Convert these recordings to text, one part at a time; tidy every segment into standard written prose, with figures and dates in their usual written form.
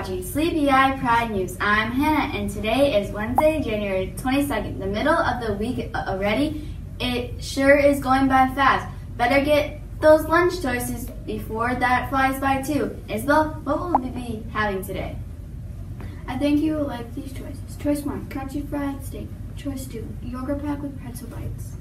watching Sleepy Eye Pride News. I'm Hannah, and today is Wednesday, January 22nd, the middle of the week already. It sure is going by fast. Better get those lunch choices before that flies by too. Isabel, what will we be having today? I think you will like these choices. Choice 1, crunchy fried steak. Choice 2, yogurt pack with pretzel bites.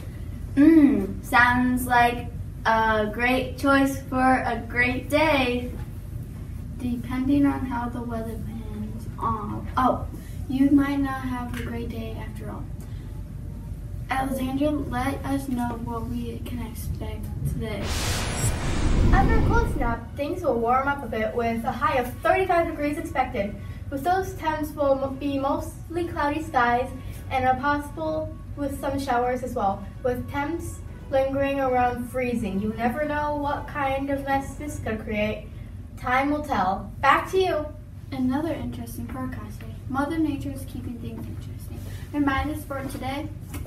Sounds like a great choice for a great day. Depending on how the weather pans on. Oh, you might not have a great day after all. Alexandra, let us know what we can expect today. After a cold snap, things will warm up a bit with a high of 35 degrees expected. With those temps will be mostly cloudy skies and are possible with some showers as well, with temps lingering around freezing. You never know what kind of mess this could create. Time will tell. Back to you. Another interesting forecast day. Mother Nature is keeping things interesting. Remind us for today.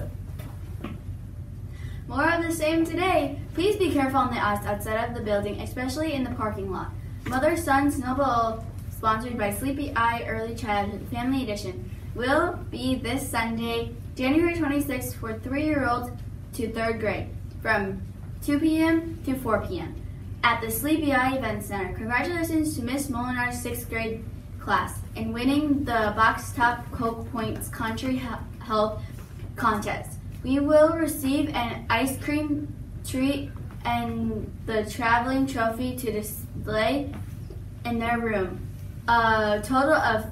More of the same today. Please be careful on the ice outside of the building, especially in the parking lot. Mother-son Snowball, sponsored by Sleepy Eye Early Childhood Family Edition, will be this Sunday, January 26th for 3-year-olds to 3rd grade from 2 p.m. to 4 p.m. at the Sleepy Eye Event Center. Congratulations to Miss Molinar's 6th grade class in winning the Box Top Coke Points Country Health Contest. We will receive an ice cream treat and the traveling trophy to display in their room. A total of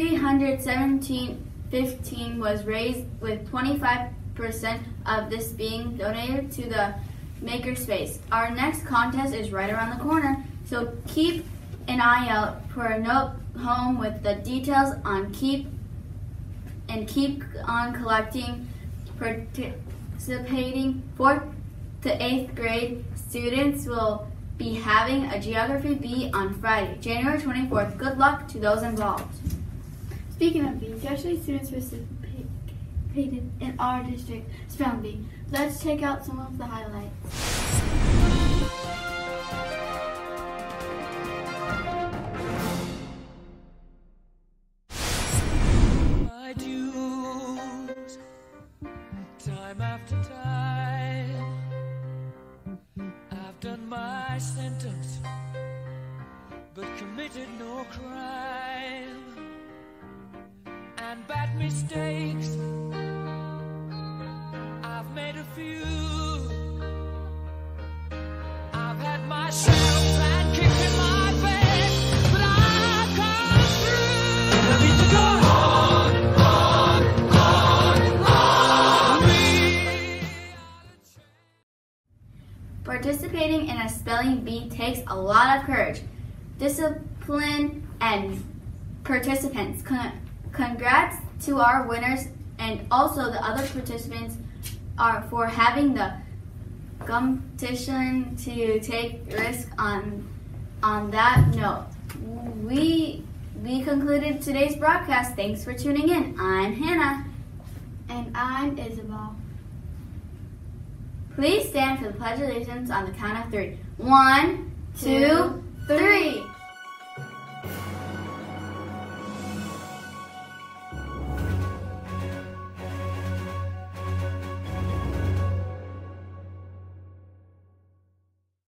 $317.15 was raised, with 25% of this being donated to the Makerspace. Our next contest is right around the corner, so keep an eye out for a note home with the details on keep on collecting. Participating 4th to 8th grade students will be having a geography bee on Friday, January 24th. Good luck to those involved. Speaking of bees, yesterday students participated in our district spelling bee. Let's check out some of the highlights. Time after time, I've done my sentence, but committed no crime. And bad mistakes, I've made a few. I've had my share of bad kicks in my face, but I've come through. I need to go on. Participating in a spelling bee takes a lot of courage, discipline, and participants. Congrats to our winners and also the other participants for having the competition to take risk on that note. We concluded today's broadcast. Thanks for tuning in. I'm Hannah. And I'm Isabel. Please stand for the Pledge of Allegiance on the count of 3. 1, 2, 3.